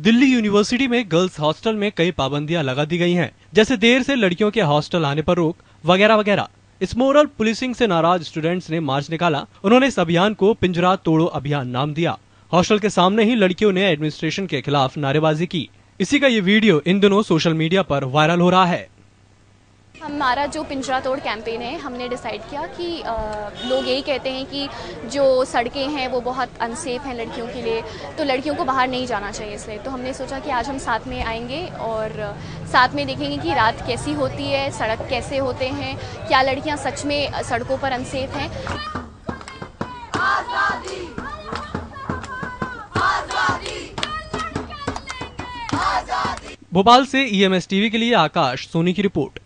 Delhi University में girls hostel में कई पाबंदियां लगा दी गई हैं, जैसे देर से लड़कियों के हॉस्टल आने पर रोक वगैरह वगैरह। इस मोरल पुलिसिंग से नाराज स्टूडेंट्स ने मार्च निकाला। उन्होंने इस अभियान को पिंजरा तोड़ो अभियान नाम दिया। हॉस्टल के सामने ही लड़कियों ने एडमिनिस्ट्रेशन के खिलाफ नारेबाजी की। इसी का ये वीडियो इन दिनों सोशल मीडिया पर वायरल हो रहा है। हमारा जो पिंजरा तोड़ कैंपेन है, हमने डिसाइड किया कि लोग यही कहते हैं कि जो सड़कें हैं वो बहुत अनसेफ हैं लड़कियों के लिए, तो लड़कियों को बाहर नहीं जाना चाहिए। इसलिए तो हमने सोचा कि आज हम साथ में आएंगे और साथ में देखेंगे कि रात कैसी होती है, सड़क कैसे होते हैं, क्या लड़कियां सच में सड़कों पर अनसेफ हैं। आज़ादी, आज़ादी, भोपाल से EMS टीवी के लिए आकाश सोनी की रिपोर्ट।